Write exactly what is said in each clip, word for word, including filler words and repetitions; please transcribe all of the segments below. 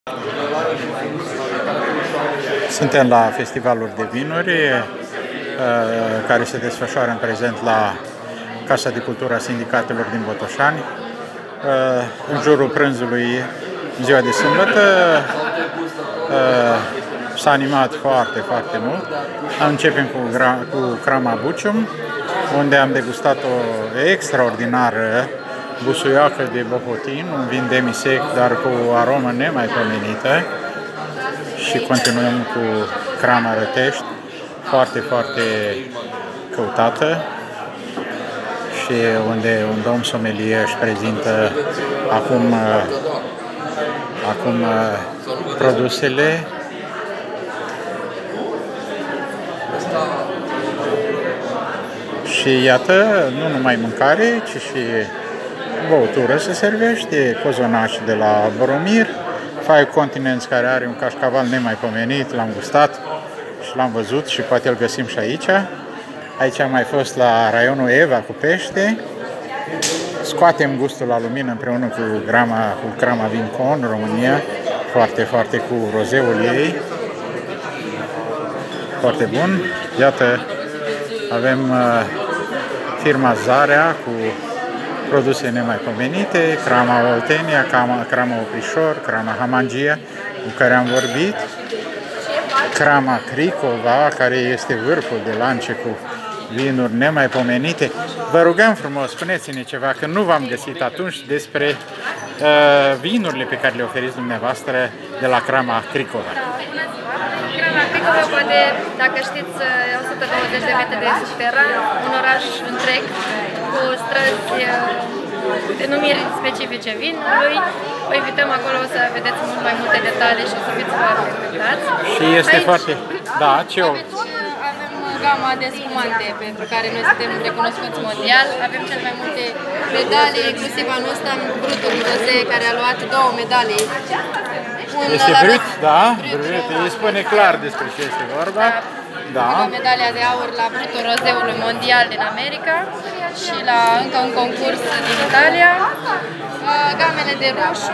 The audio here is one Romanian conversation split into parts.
Suntem la festivalul de vinuri care se desfășoară în prezent la Casa de Cultură a Sindicatelor din Botoșani. În jurul prânzului, în ziua de sâmbătă, s-a animat foarte, foarte mult. Începem cu, cu Crama Bucium, unde am degustat o extraordinară busuioacă de Bohotin, un vin demisec, dar cu o aromă nemaipomenită. Și continuăm cu Crama Rătești, foarte, foarte căutată și unde un domn sommelier își prezintă acum, acum produsele. Și iată, nu numai mâncare, ci și băutură se servește, cozonaș de la Boromir, Five Continents, care are un cașcaval nemaipomenit, l-am gustat și l-am văzut și poate îl găsim și aici. Aici am mai fost la raionul Eva cu pește. Scoatem gustul la lumină împreună cu Crama, cu Crama Vincon, România, foarte, foarte cu rozeul ei. Foarte bun. Iată, avem uh, firma Zarea cu produse nemaipomenite, Crama Oltenia, Crama, Crama Oprișor, Crama Hamangia, cu care am vorbit, Crama Cricova, care este vârful de lance cu vinuri nemaipomenite. Vă rugăm frumos, spuneți-ne ceva, că nu v-am găsit atunci, despre uh, vinurile pe care le oferiți dumneavoastră de la Crama Cricova. Crama Cricova, poate, dacă știți, o sută douăzeci de metri de Subteran, un oraș întreg cu străzi, denumiri specifice vinului. Vă invităm acolo să vedeți mult mai multe detalii și o să fiți foarte încântați. Și este aici, foarte... Da, ce o... avem gama de spumante pentru care noi suntem recunoscuți mondial. Avem cel mai multe medalii, inclusiv anul ăsta Brutul Rosé, care a luat două medalii. Un este brut, da, brut, îi spune clar despre ce este vorba. Da. Da. Medalia de aur la Brutul Rozeului mondial din America și la încă un concurs din Italia. Gamele de roșu,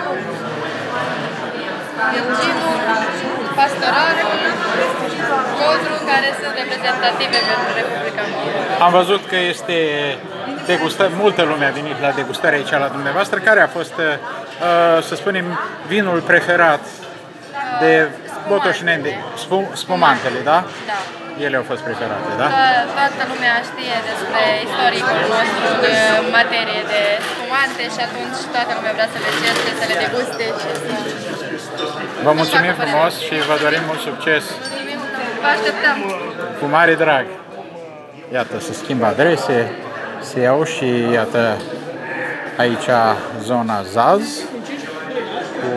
Virginul, Pastoralul, Codru, care sunt reprezentative pentru Republica Moldova. Am văzut că este degustare, multă lume a venit la degustare aici la dumneavoastră. Care a fost, să spunem, vinul preferat de botoșneni, spumantele, da? Da. Ele au fost preferate, da? Toată lumea știe despre istoricul nostru în materie de spumante și atunci toată lumea vrea să le cerce, să le deguste și să... Vă mulțumim frumos și vă dorim mult succes! Vă așteptăm! Cu mare drag! Iată, se schimbă adrese, se iau și iată aici zona Zaz cu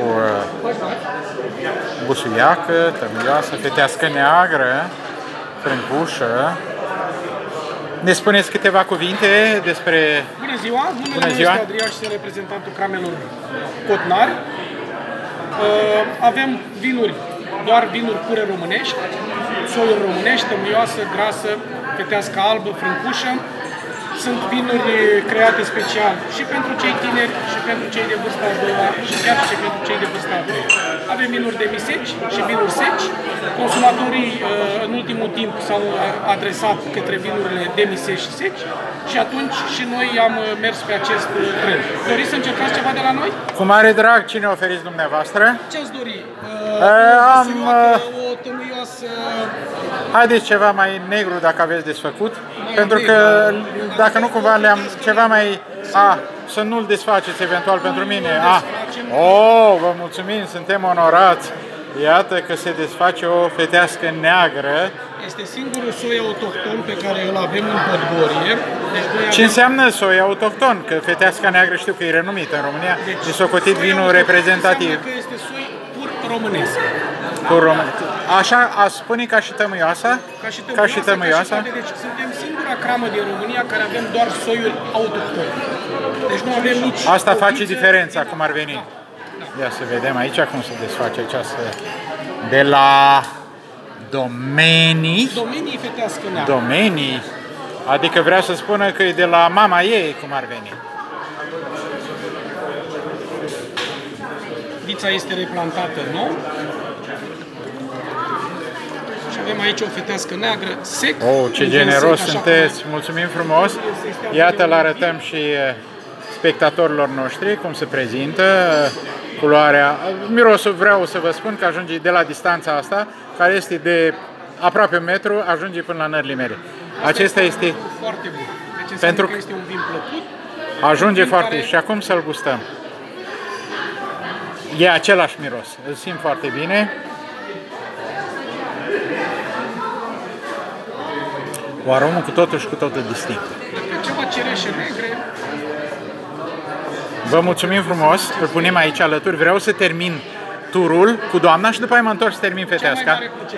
busuiacă, tămâioasă, fetească neagră, frâncușă. Ne spuneți câteva cuvinte despre... Bună ziua! Numele meu este Adrian și sunt reprezentantul Cramelor Cotnar. Avem vinuri, doar vinuri pure românești, soiuri românești, tămâioasă, grasă, fetească albă, frâncușă. Sunt vinuri create special și pentru cei tineri, și pentru cei de vârsta a doua, și chiar și pentru cei de vârsta a treia. Avem vinuri demiseci și vinuri seci. Consumatorii în ultimul timp s-au adresat către vinurile demiseci și seci și atunci și noi am mers pe acest trend. Doriți să încercați ceva de la noi? Cu mare drag, cine oferiți dumneavoastră? Ce-ați dori? Uh, am... O tămâioasă... Haideți ceva mai negru dacă aveți desfăcut, mai pentru negru. Că dacă nu cumva le-am ceva mai... A, să nu-l desfaceți eventual nu, pentru mine. A. Oh, vă mulțumim, suntem onorați. Iată că se desface o fetească neagră. Este singurul soi autohton pe care îl avem în Podgorie. Deci Ce avem... înseamnă soi autohton? Că feteasca neagră știu că e renumită în România. Deci, e socotit vinul reprezentativ. Că este soi pur românesc. Pur românesc. Așa a spune ca și tămâioasa? Ca și tămâioasa. Ca și tămâioasa. Ca și deci suntem singura cramă din România care avem doar soiul autohton. Deci nu avem nici... Asta face diferența, cum ar veni. Ia să vedem aici cum se desface această de la Domenii. Domenii fetească neagră. Domenii. Adică vrea să spună că e de la mama ei, cum ar veni. vița este replantată nou. Și avem aici o fetească neagră, sec. Oh, ce generos sunteți! Mulțumim frumos! Iată, îl arătăm și spectatorilor noștri cum se prezintă culoarea. Mirosul, vreau să vă spun că ajunge de la distanța asta, care este de aproape un metru, ajunge până la nările mele. Acesta este foarte bun. Deci pentru că este un vin plăcut. Ajunge foarte care... și acum să-l gustăm. E același miros, îl simt foarte bine. O aromă cu totul și cu totul distinctă. Ceva cireșe negre. Vă mulțumim frumos, îl punem aici alături. Vreau să termin turul cu doamna și după aia mă întorc să termin feteasca.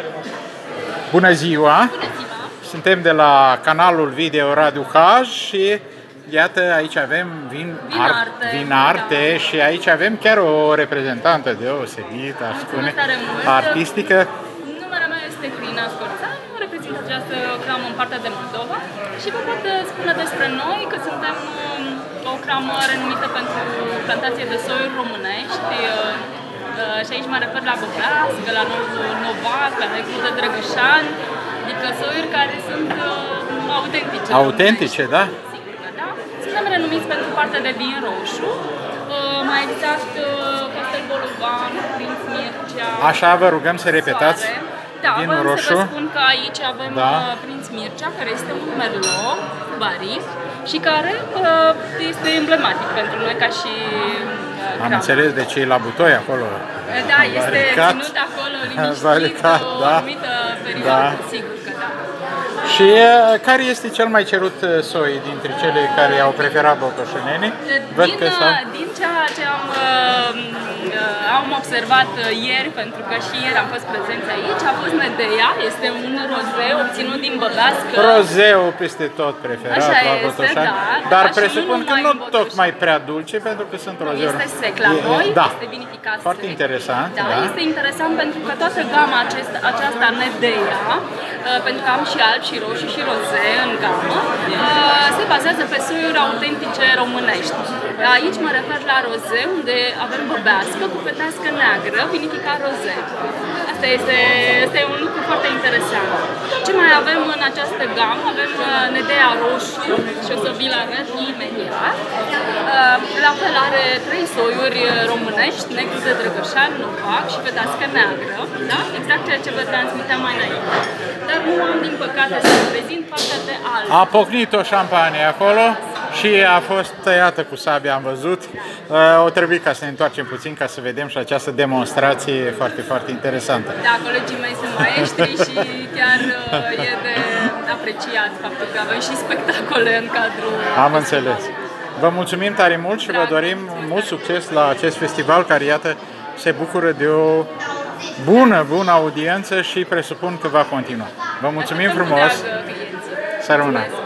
Bună ziua! Suntem de la canalul video Radu Haj și iată, aici avem vin, Vinarte, Vinarte da. Și aici avem chiar o reprezentantă deosebită, aș spune, artistică. Numele meu este Crina Scorțanu, reprezint această cramă în partea de Moldova și vă pot spune despre noi că suntem o cramă renumită pentru plantație de soiuri românești. Și aici mă refer la Băblească, la Novac, la Negru de Drăgășani, adică soiuri care sunt uh, autentice. Autentice, da? Sigur că da. Suntem renumiți pentru partea de vin roșu, uh, mai exact uh, Castel Bolovan, Prinț Mircea. Așa, vă rugăm să repetați. Soare. Da, vinul roșu. Să vă spun că aici avem da. uh, Prinț Mircea, care este un merlot baric și care uh, este emblematic pentru noi ca și uh, Am înțeles de ce e la butoi acolo. Da, este varicat. ținut acolo liniștit Varicat, o da. anumită perioadă, Da. sigur că da. Și care este cel mai cerut soi dintre cele care au preferat botoșenenii? Văd Din, că din ceea ce am, uh, am observat ieri, pentru că și ieri am fost prezenți aici, a fost Medea, este un rozeu obținut din Băblească. Rozeu peste tot preferat Așa la este, botoșani, da, dar da, presupun nu că numai nu în Botoșani. tocmai prea dulce, pentru că sunt rozeuri. Este sec la noi, da. este vinificat Foarte sec. interesant, da, da. Este interesant pentru că toată gama acest, aceasta Medea, uh, pentru că am și alb și roșu și roze în gamă, uh, se bazează pe soiuri autentice românești. Aici mă refer la roze, unde avem Băbească cu fetească neagră, vinificat roze. Asta este, este un lucru foarte interesant. Ce mai avem în această gamă? Avem Medea roșu și o să vi-l arăt imediat. La fel are trei soiuri românești, Negru de Drăgășani, Novac și fetească neagră. Da? Exact ceea ce vă transmiteam mai înainte. Dar nu am, din păcate, să vă prezint partea de alb. A pocnit o șampanie acolo și a fost tăiată cu sabia, am văzut. O trebuie ca să ne întoarcem puțin ca să vedem și această demonstrație foarte, foarte interesantă. Da, colegii mei sunt maestri și chiar e de apreciat faptul că avem și spectacole în cadrul... Am înțeles. Vă mulțumim tare mult și vă dorim mult succes la acest festival care, iată, se bucură de o bună, bună audiență și presupun că va continua. Vă mulțumim frumos! Să rămână!